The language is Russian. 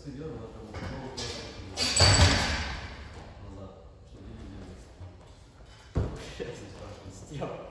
вперед, надо как будто голову назад, чтобы не видели. Сейчас не страшно.